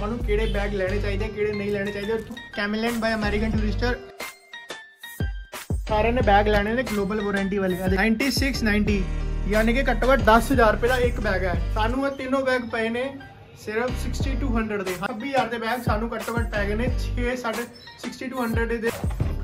ਤੁਹਾਨੂੰ ਕਿਹੜੇ ਬੈਗ ਲੈਣੇ ਚਾਹੀਦੇ ਕਿਹੜੇ नहीं ਲੈਣੇ ਚਾਹੀਦੇ। कैमलिन बाय अमेरिकन टूरिस्टर सारे ने बैग लेने ने ग्लोबल वारंटी वाले 9690 यानी कि घट्टो घट्ट 10,000 रुपए का एक बैग है। सानू तीनों बैग पे ने सिर्फ 6200 दे 26,000 के बैग सानू घट्टो घट्ट पै गए ने 6200 दे।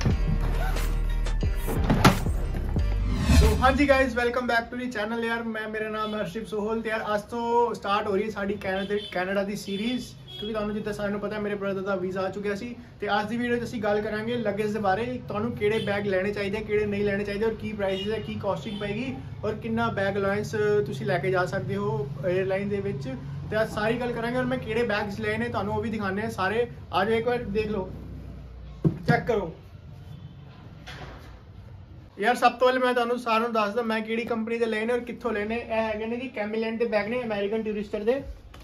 तो हाँ जी guys welcome back to the channel यार। मेरा नाम है हर्षिप सोहल। तो यार आज तो स्टार्ट हो रही है साड़ी कैनेडा की सीरीज़ क्योंकि ਤੁਹਾਨੂੰ ਜਿੱਦਾਂ ਸਾਰਿਆਂ ਨੂੰ ਪਤਾ ਹੈ ਮੇਰੇ ਬ੍ਰਦਰ ਦਾ ਵੀਜ਼ਾ ਆ ਚੁੱਕਿਆ ਸੀ। ਤੇ ਅੱਜ ਦੀ ਵੀਡੀਓ 'ਚ ਅਸੀਂ ਗੱਲ ਕਰਾਂਗੇ ਲੱਗੇਜ ਦੇ ਬਾਰੇ। ਤੁਹਾਨੂੰ ਕਿਹੜੇ ਬੈਗ ਲੈਣੇ ਚਾਹੀਦੇ ਕਿਹੜੇ ਨਹੀਂ ਲੈਣੇ ਚਾਹੀਦੇ ਔਰ ਕੀ ਪ੍ਰਾਈਸਿਸ ਹੈ ਕੀ ਕਾਸਟਿੰਗ ਪਏਗੀ ਔਰ ਕਿੰਨਾ ਬੈਗ ਅਲਾਊਂਸ ਤੁਸੀਂ ਲੈ ਕੇ ਜਾ ਸਕਦੇ ਹੋ 에ਅਰਲਾਈਨ ਦੇ ਵਿੱਚ। ਤੇ ਅੱਜ ਸਾਰੀ ਗੱਲ ਕਰਾਂਗੇ ਔਰ ਮੈਂ ਕਿਹੜੇ ਬੈਗਸ ਲਏ ਨੇ ਤੁਹਾਨੂੰ ਉਹ ਵੀ ਦਿਖਾਣੇ ਆ ਸਾਰੇ। ਆਜੋ ਇੱਕ ਵਾਰ ਦੇਖ ਲਓ ਚੈੱਕ ਕਰੋ यार। सब तो पहले मैं ਤੁਹਾਨੂੰ ਸਾਰਿਆਂ ਨੂੰ ਦੱਸਦਾ ਮੈਂ ਕਿਹੜੀ ਕੰਪਨੀ ਦੇ ਲਏ ਨੇ ਔਰ ਕਿੱਥੋਂ ਲਏ ਨੇ। ਇਹ ਹੈਗੇ ਨੇ ਕਿ कैमलिन ਦੇ ਬੈਗ ਨੇ ਅਮਰੀਕਨ ਟੂਰਿਸਟਰ ਦੇ।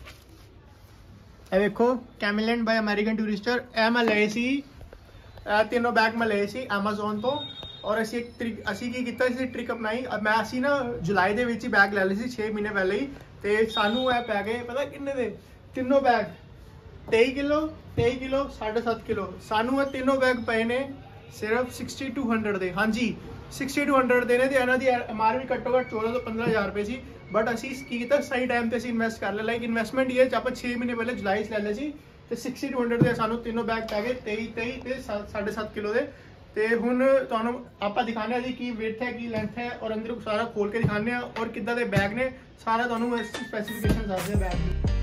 ਇਹ ਵੇਖੋ कैमलिन बाय अमेरिकन टूरिस्टर। ਇਹ ਮੈਂ ਲਏ ਸੀ तीनों बैग मैं ਲਏ ਸੀ Amazon ਤੋਂ। ਔਰ ਅਸੀਂ ਕੀ ਕੀਤਾ ਸੀ ਟ੍ਰਿਕ ਅਪਣਾਈ। ਮੈਂ ਅਸੀਂ ਨਾ ਜੁਲਾਈ ਦੇ ਵਿੱਚ ਹੀ ਬੈਗ ਲੈ ਲਏ ਸੀ 6 ਮਹੀਨੇ ਪਹਿਲੇ ਹੀ। ਤੇ ਸਾਨੂੰ ਇਹ ਪੈ ਗਏ ਪਤਾ ਕਿੰਨੇ ਦੇ ਤਿੰਨੋਂ ਬੈਗ 23 ਕਿਲੋ 7.5 ਕਿਲੋ। ਸਾਨੂੰ ਇਹ ਤਿੰਨੋਂ ਬੈਗ ਪਏ ਨੇ सिर्फ 6200 ਦੇ। हाँ जी 6200 ਦੇ ਨੇ। ਤੇ ਇਹਨਾਂ ਦੀ MRP ਘੱਟੋ ਘੱਟ 14 ਤੋਂ 15000 ਰੁਪਏ ਸੀ। ਬਟ ਅਸੀਂ ਕੀ ਕੀਤਾ ਸਹੀ ਟਾਈਮ ਤੇ ਅਸੀਂ ਇਨਵੈਸਟ ਕਰ ਲਿਆ। ਲਾਈਕ ਇਨਵੈਸਟਮੈਂਟ ਇਹ ਚ ਆਪਾਂ 6 ਮਹੀਨੇ ਪਹਿਲੇ ਜੁਲਾਈ 'ਚ ਲੈ ਲਏ ਸੀ ਤੇ 6200 ਦੇ ਸਾਨੂੰ ਤਿੰਨੋਂ ਬੈਗ ਪੈ ਗਏ 23 ਤੇ 7.5 ਕਿਲੋ ਦੇ। ਤੇ ਹੁਣ ਤੁਹਾਨੂੰ ਆਪਾਂ ਦਿਖਾਣੇ ਆ ਜੀ ਕੀ weight ਹੈ ਕੀ ਲੈਂਥ ਹੈ ਔਰ ਅੰਦਰ ਸਾਰਾ ਖੋਲ ਕੇ ਦਿਖਾਣੇ ਆ ਔਰ ਕਿੱਦਾਂ ਦੇ ਬੈਗ ਨੇ ਸਾਰਾ ਤੁਹਾਨੂੰ ਇਸ ਸਪੈਸੀਫਿਕੇਸ਼ਨ ਦੱਸਦੇ ਆ ਬੈਗ ਦੀ।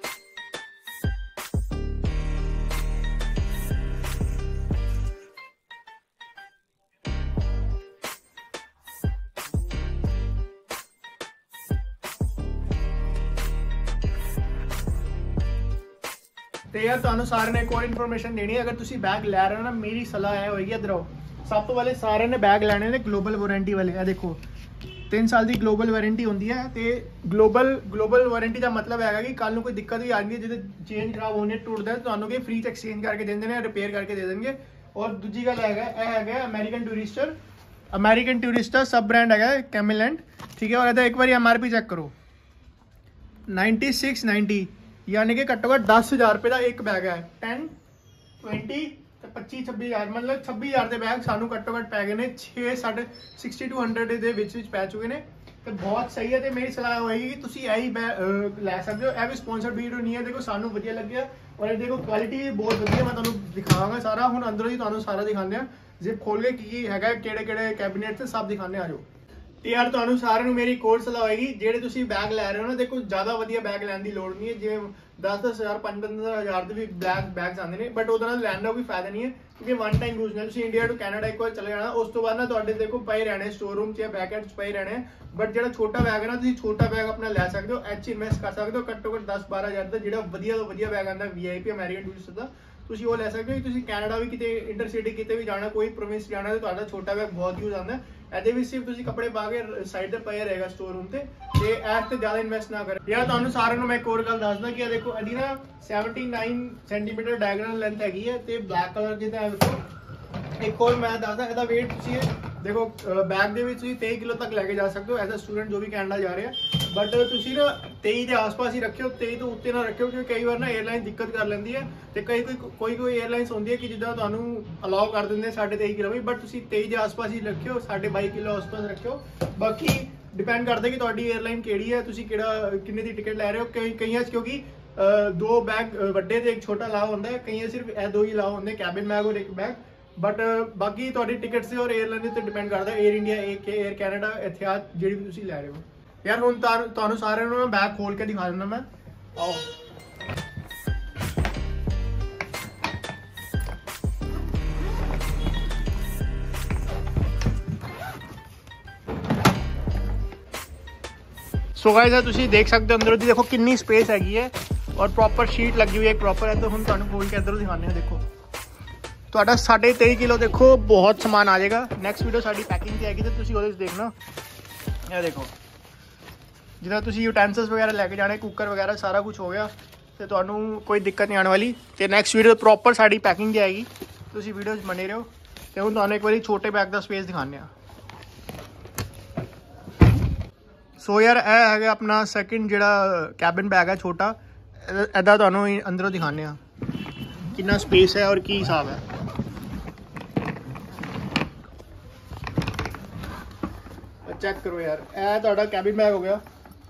ਤੇ ਯਾਰ ਤੁਹਾਨੂੰ ਸਾਰਿਆਂ ਨੇ ਇੱਕ ਹੋਰ ਇਨਫੋਰਮੇਸ਼ਨ ਦੇਣੀ ਹੈ। ਅਗਰ ਤੁਸੀਂ ਬੈਗ ਲੈ ਰਹੇ ਹੋ ਨਾ ਮੇਰੀ ਸਲਾਹ ਇਹ ਹੋਏਗੀ ਇੱਧਰ ਆਓ। ਸਭ ਤੋਂ ਪਹਿਲੇ ਸਾਰਿਆਂ ਨੇ ਬੈਗ ਲੈਣੇ ਨੇ ਗਲੋਬਲ ਵਾਰੰਟੀ ਵਾਲੇ। ਇਹ ਦੇਖੋ 3 ਸਾਲ ਦੀ ਗਲੋਬਲ ਵਾਰੰਟੀ ਹੁੰਦੀ ਹੈ। ਤੇ ਗਲੋਬਲ ਵਾਰੰਟੀ ਦਾ ਮਤਲਬ ਹੈਗਾ ਕਿ ਕੱਲ ਨੂੰ ਕੋਈ ਦਿੱਕਤ ਵੀ ਆ ਜਾਂਦੀ ਹੈ ਜਿਹਦੇ ਚੇਂਜ ਖਰਾਬ ਹੋਣੇ ਟੁੱਟਦਾ ਤੁਹਾਨੂੰ ਕਿ ਫ੍ਰੀ ਚ ਐਕਸਚੇਂਜ ਕਰਕੇ ਦੇ ਦਿੰਦੇ ਨੇ ਰਿਪੇਅਰ ਕਰਕੇ ਦੇ ਦੇਣਗੇ। ਔਰ ਦੂਜੀ ਗੱਲ ਹੈਗਾ ਇਹ ਹੈਗਾ ਅਮਰੀਕਨ ਟੂਰਿਸਟਰ ਸਬ ਬ੍ਰਾਂਡ ਹੈਗਾ कैमलिन ਠੀਕ ਹੈ। ਔਰ ਇਹਦਾ ਇੱਕ ਵਾਰੀ MRP ਚੈੱਕ ਕਰੋ 9690 यानी कि घट्टो घट्ट 10,000 रुपए का एक बैग है। 10 20 25 26,000 मतलब 26,000 के बैग सानू घट्टो घट्ट पै गए ने 6200 ਦੇ ਵਿੱਚ ਪੈ ਚੁੱਕੇ ਨੇ। ਤੇ ਬਹੁਤ ਸਹੀ ਹੈ। ਤੇ ਮੇਰੀ ਸਲਾਹ ਹੋਏਗੀ ਕਿ ਤੁਸੀਂ ਇਹੀ ਲੈ ਸਕਦੇ ਹੋ। ਇਹ ਵੀ ਸਪਾਂਸਰਡ ਵੀਡੀਓ ਨਹੀਂ ਹੈ। ਦੇਖੋ ਸਾਨੂੰ ਵਧੀਆ ਲੱਗਿਆ ਔਰ ਇਹ ਦੇਖੋ ਕੁਆਲਿਟੀ ਵੀ ਬਹੁਤ ਵਧੀਆ। ਮੈਂ ਤੁਹਾਨੂੰ ਦਿਖਾਵਾਂਗਾ ਸਾਰਾ ਹੁਣ ਅੰਦਰੋਂ ਹੀ ਤੁਹਾਨੂੰ ਸਾਰਾ ਦਿਖਾਉਂਦੇ ਆ ਜਿਪ ਖੋਲ ਕੇ ਕੀ ਹੈਗਾ ਕਿਹੜੇ ਕੈਬਨਿਟ ਤੇ ਸਭ ਦਿਖਾਉਂਦੇ ਆ ਜੋ। ਤੇ ਯਾਰ ਤੁਹਾਨੂੰ ਸਾਰਿਆਂ ਨੂੰ ਮੇਰੀ ਕੋਡ ਸਲਾਹ ਹੋਏਗੀ ਜਿਹੜੇ ਤੁਸੀਂ ਬੈਗ ਲੈ ਰਹੇ ਹੋ ਨਾ ਦੇਖੋ ਜ਼ਿਆਦਾ ਵਧੀਆ ਬੈਗ ਲੈਣ ਦੀ ਲੋੜ ਨਹੀਂ ਹੈ। ਜਿਵੇਂ 10,000 15,000 ਦੇ ਵੀ ਬੈਗਸ ਆਉਂਦੇ ਨੇ ਬਟ ਉਹਦੇ ਨਾਲ ਲੈਣ ਦਾ ਕੋਈ ਫਾਇਦਾ ਨਹੀਂ ਹੈ ਕਿਉਂਕਿ ਵਨ ਟਾਈਮ ਯੂਜ਼ ਨਾਲ ਤੁਸੀਂ ਇੰਡੀਆ ਟੂ ਕੈਨੇਡਾ ਇੱਕ ਵਾਰ ਚਲੇ ਜਾਣਾ ਉਸ ਤੋਂ ਬਾਅਦ ਨਾ ਤੁਹਾਡੇ ਦੇਖੋ ਪਏ ਰਹਿਣੇ ਸਟੋਰ ਰੂਮ 'ਚ ਜਾਂ ਬੈਕਐਂਡ 'ਚ ਪਏ ਰਹਿਣੇ। ਬਟ ਜਿਹੜਾ ਛੋਟਾ ਬੈਗ ਹੈ ਨਾ ਤੁਸੀਂ ਛੋਟਾ ਬੈਗ ਆਪਣਾ ਲੈ ਸਕਦੇ ਹੋ ਐਚ ਇਨਵੈਸਟ ਕਰ ਸਕਦੇ ਹੋ ਘੱਟੋ ਘੱਟ 10-12,000 ਦਾ ਜਿਹੜਾ ਵਧੀਆ ਤੋਂ ਵਧੀਆ ਬੈਗ ਆਉਂਦਾ VIP ਅਮਰੀਕਨ ਟੂਰਿਸਟ ਦਾ ਤੁਸੀਂ ਉਹ ਲੈ ਸਕਦੇ ਹੋ। ਤੁਸੀਂ ਕੈਨੇਡਾ ਵੀ ਕਿਤੇ ਇੰਟਰਸਿਟੀ ਕਿਤੇ ਵੀ ਜਾਣਾ ਕੋਈ ਪ੍ਰੋਵਿੰਸ ਜਾਣਾ ਤੇ ਤੁਹਾਡਾ ਛੋਟਾ ਬੈਗ ਬਹੁਤ ਯੂਜ਼ ਆਉਂਦਾ। ਇਹਦੇ ਵਿੱਚ ਸਿਰਫ ਤੁਸੀਂ ਕੱਪੜੇ ਪਾ ਕੇ ਸਾਈਡ ਤੇ ਪਏ ਰਹੇਗਾ ਸਟੋਰ ਰੂਮ ਤੇ ਐਪ ਤੇ ਜ਼ਿਆਦਾ ਇਨਵੈਸਟ ਨਾ ਕਰੋ। ਯਾਰ ਤੁਹਾਨੂੰ ਸਾਰਿਆਂ ਨੂੰ ਮੈਂ ਇੱਕ ਹੋਰ ਗੱਲ ਦੱਸਦਾ ਕਿ ਇਹ ਦੇਖੋ ਇਹਦੀ ਨਾ 79 ਸੈਂਟੀਮੀਟਰ ਡਾਇਗੋਨਲ ਲੈਂਥ ਹੈਗੀ ਹੈ ਤੇ ਬਲੈਕ ਕਲਰ ਜਿਹਦਾ ਇੱਕ ਹੋਰ ਮੈਂ ਦੱਸਦਾ ਇਹਦਾ weight ਤੁਸੀਂ ਦੇਖੋ ਬੈਗ ਦੇ ਵਿੱਚ ਤੁਸੀਂ 23 ਕਿਲੋ ਤੱਕ ਲੈ ਕੇ ਜਾ ਸਕਦੇ ਹੋ ਐਜ਼ ਅ ਸਟੂਡੈਂਟ ਜੋ ਵੀ ਕੈਨੇਡਾ ਜਾ ਰਿਹਾ। ਬਟ ਤੁਸੀਂ ਨਾ 23 ਦੇ ਆਸ-ਪਾਸ ਹੀ ਰੱਖਿਓ 23 ਤੋਂ ਉੱਤੇ ਨਾ ਰੱਖਿਓ ਕਿਉਂਕਿ ਕਈ ਵਾਰ ਨਾ 에ਅਰਲਾਈਨ ਦਿੱਕਤ ਕਰ ਲੈਂਦੀ ਹੈ ਤੇ ਕੋਈ 에ਅਰਲਾਈਨਸ ਹੁੰਦੀ ਹੈ ਕਿ ਜਿੱਦਾਂ ਤੁਹਾਨੂੰ ਅਲਾਉ ਕਰ ਦਿੰਦੇ 23.5 ਕਿਲੋ ਵੀ ਬਟ ਤੁਸੀਂ 23 ਦੇ ਆਸ-ਪਾਸ ਹੀ ਰੱਖਿਓ 22.5 ਕਿਲੋ ਆਸ-ਪਾਸ ਰੱਖਿਓ। ਬਾਕੀ ਡਿਪੈਂਡ ਕਰਦਾ ਕਿ ਤੁਹਾਡੀ 에ਅਰਲਾਈਨ ਕਿਹੜੀ ਹੈ ਤੁਸੀਂ ਕਿੰਨੇ ਦੀ ਟਿਕਟ ਲੈ ਰਹੇ ਹੋ। ਕਈਆਂ 'ਚ ਕਿਉਂਕਿ 2 ਬੈਗ ਵੱਡੇ ਤੇ ਇੱਕ ਛੋਟਾ ਅਲਾਉ ਹੁੰਦਾ ਹੈ ਕਈਆਂ ਸਿਰਫ ਇਹ 2 ਹੀ ਅਲਾਉ ਹੁੰਦੇ ਕੈਬਿਨ ਬੈਗ ਔਰ ਇੱਕ ਬੈਗ। ਬਟ ਬਾਕੀ ਤੁਹਾਡੀ ਟਿਕਟਸ ਤੇ ਔਰ 에ਅਰਲਾਈਨ ਦੇ ਉੱਤੇ ਡਿਪੈਂਡ ਕਰਦਾ 에ਅਰ ਇੰਡੀਆ 에ਅਰ ਕੈਨੇਡਾ ਇਥਿਆਦ ਜਿਹੜੀ ਵੀ ਤੁਸੀਂ ਲੈ ਰਹੇ ਹੋ। ਯਾਰ ਹੁਣ ਤੁਹਾਨੂੰ ਸਾਰਿਆਂ ਨੂੰ ਮੈਂ ਬੈਗ ਖੋਲ ਕੇ ਦਿਖਾ ਦਿੰਦਾ ਮੈਂ ਆਓ। ਸੋ ਗਾਇਸ ਤੁਸੀਂ ਦੇਖ ਸਕਦੇ ਹੋ ਅੰਦਰੋਂ ਦੀ ਦੇਖੋ ਕਿੰਨੀ ਸਪੇਸ ਹੈਗੀ ਹੈ ਔਰ ਪ੍ਰੋਪਰ ਸ਼ੀਟ ਲੱਗੀ ਹੋਈ ਹੈ ਪ੍ਰੋਪਰ ਹੈ। ਤਾਂ ਹੁਣ ਤੁਹਾਨੂੰ ਖੋਲ ਕੇ ਅੰਦਰੋਂ ਦਿਖਾਉਂਦੇ ਹਾਂ। ਦੇਖੋ ਤੁਹਾਡਾ 23.5 ਕਿਲੋ ਦੇਖੋ ਬਹੁਤ ਸਮਾਨ ਆ ਜਾਏਗਾ। ਨੈਕਸਟ ਵੀਡੀਓ ਸਾਡੀ ਪੈਕਿੰਗ ਦੀ ਆਏਗੀ ਤੇ ਤੁਸੀਂ ਉਹਦੇ 'ਚ ਦੇਖਣਾ। ਇਹ ਦੇਖੋ ਜਿੱਦਾਂ ਤੁਸੀਂ ਯੂਟੈਂਸਿਲਸ ਵਗੈਰਾ ਲੈ ਕੇ ਜਾਣੇ ਕੁੱਕਰ ਵਗੈਰਾ ਸਾਰਾ ਕੁਝ ਹੋ ਗਿਆ ਤੇ ਤੁਹਾਨੂੰ ਕੋਈ ਦਿੱਕਤ ਨਹੀਂ ਆਉਣ ਵਾਲੀ। ਤੇ ਨੈਕਸਟ ਵੀਡੀਓ ਪ੍ਰੋਪਰ ਸਾਡੀ ਪੈਕਿੰਗ ਦੀ ਆਏਗੀ ਤੁਸੀਂ ਵੀਡੀਓ 'ਚ ਬਣੇ ਰਹੋ। ਤੇ ਹੁਣ ਤੁਹਾਨੂੰ ਇੱਕ ਵਾਰੀ ਛੋਟੇ ਬੈਗ ਦਾ ਸਪੇਸ ਦਿਖਾਉਂਦੇ ਹਾਂ। ਸੋ ਯਾਰ ਇਹ ਹੈਗਾ ਆਪਣਾ ਸੈਕਿੰਡ ਜਿਹੜਾ ਕੈਬਿਨ ਬੈਗ ਹੈ ਛੋਟਾ इदा तुहानू अंदरों दिखाने कितना स्पेस है और की हिसाब है। चेक करो यार, ए तुहाडा कैबिन बैग हो गया।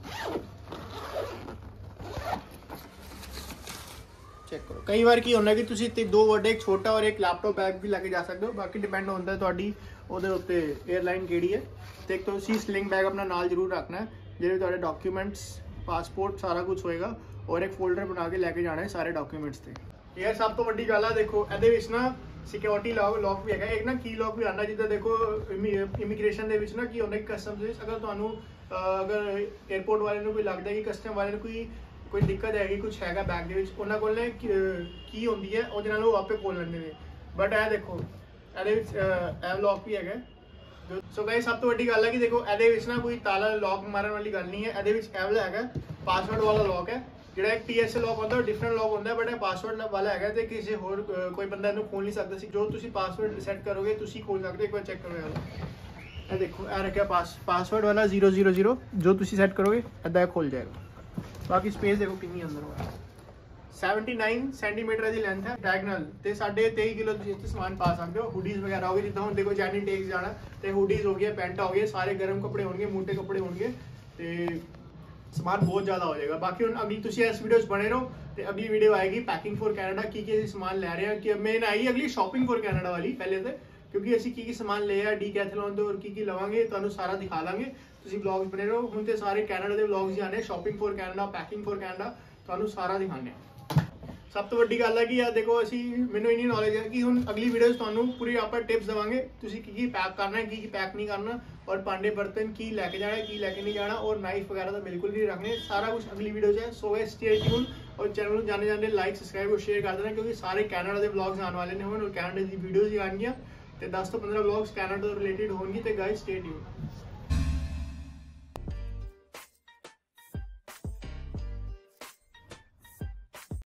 चेक करो, कई बार की होना कि तुसी दो वड्डे, एक छोटा और एक लैपटॉप बैग भी लैके जा सकते हो। बाकी डिपेंड होता है तुहाडी ਉਹਦੇ ਉੱਤੇ एयरलाइन ਕਿਹੜੀ है। तो एक तो स्लिंग बैग अपना नाल जरूर रखना है, ਜਿਹੜੇ ਤੁਹਾਡੇ डॉक्यूमेंट्स पासपोर्ट सारा कुछ होएगा, और एक फोल्डर बना के लैके जाना है सारे डॉक्यूमेंट्स ते। यार सब तो वड्डी गल है, देखो ਇਹਦੇ ਵਿੱਚ ना सिक्योरिटी लॉक भी है, एक ना की लॉक भी आना, जिद्दां देखो इमीग्रेशन ਦੇ ਵਿੱਚ ना की होंदा कि कस्टम्स ਵਿੱਚ अगर ਤੁਹਾਨੂੰ अगर एयरपोर्ट वाले ਨੂੰ ਕੋਈ ਲੱਗਦਾ कि कस्टम वाले ਨੂੰ कोई दिक्कत हैगी, कुछ हैगा बैग ਦੇ ਵਿੱਚ, ਉਹਨਾਂ ਕੋਲ ਨੇ ਕੀ ਹੁੰਦੀ ਹੈ, ਉਹਦੇ ਨਾਲ ਉਹ ਆਪੇ ਖੋਲ ਲੈਂਦੇ ਨੇ। बट ਇਹ देखो ਇਹਦੇ ਵਿੱਚ ਇਹ लॉक भी है। सो गाइस सब तो वड्डी गल है कि देखो ਇਹਦੇ ਵਿੱਚ ना कोई ताला लॉक मारन वाली गल नहीं है। ਇਹਦੇ ਵਿੱਚ ਇਹ वाला है पासवर्ड वाला लॉक है, ਜਿਹੜਾ एक TSA लॉक होता है डिफरेंट लॉक होता है, बट ਇਹ पासवर्ड वाला है ਤੇ ਕਿਸੇ ਹੋਰ ਕੋਈ ਬੰਦਾ ਇਹਨੂੰ ਖੋਲ ਨਹੀਂ ਸਕਦਾ ਸੀ। ਜੋ ਤੁਸੀਂ ਪਾਸवर्ड ਸੈੱਟ ਕਰੋਗੇ ਤੁਸੀਂ ਖੋਲ ਸਕਦੇ। ਇੱਕ ਵਾਰ ਚੈੱਕ ਕਰੋ ਯਾਰ, ਇਹ ਦੇਖੋ ਇਹ ਰੱਖਿਆ पासवर्ड वाला 000, जो ਤੁਸੀਂ ਸੈੱਟ ਕਰੋਗੇ ਇਦਾਂ ਖੁੱਲ ਜਾਏਗਾ। बाकी स्पेस देखो कितनी अंदर होगा, 79 सेंटीमीटर की लेंथ है डायगनल, ते 23.5 किलो तुम समान पा सकते हो। हुडीज वगैरह हो गए, जिदा हम देखो जैनी टेक्स जाना तो हुडीज हो गया, पैंट हो गए, सारे गर्म कपड़े होंगे, मोटे कपड़े होंगे, तो समान बहुत ज़्यादा हो जाएगा। बाकी हम अगली तुम इस वीडियो बने रहो, तो अगली वीडियो आएगी पैकिंग फॉर कैनेडा, की समान लै रहे हैं, कि मेन आई अगली शॉपिंग फॉर कैनेडा वाली पहले तो, क्योंकि असी की समान लिया डीकैथलॉन तो और की लवांगे तुहानू सारा दिखा लांगे। तुसीं ब्लॉग्स बने रहो, हुण ते सारे कैनेडा के ब्लॉग्स ही आने, shopping for Canada, packing for Canada, तुहानू सारा दिखाने। सब तो वड्डी गल है कि यार देखो असी मैनू इन्नी नॉलेज है कि हुण अगली वीडियो तुहानू पूरी आप टिप्स देवांगे, तुसीं की पैक करना है, की पैक नहीं करना, और भांडे बर्तन की लैके जाना है, की लैके नहीं जाना, और नाइफ वगैरह तो बिल्कुल नहीं रखने, सारा कुछ अगली वीडियो है। सो गाइस स्टे ट्यून, और चैनल जाने जाने लाइक सब्सक्राइब और शेयर कर देना, क्योंकि सारे कैनेडा के ब्लॉग्स आने वाले हैं और कैनेडा की वीडियोज़ ही आएंगी, तो 10 तो 15 ब्लॉग्स कैनेडा रिलेटेड होंगी। तो गाइस स्टे ट्यून।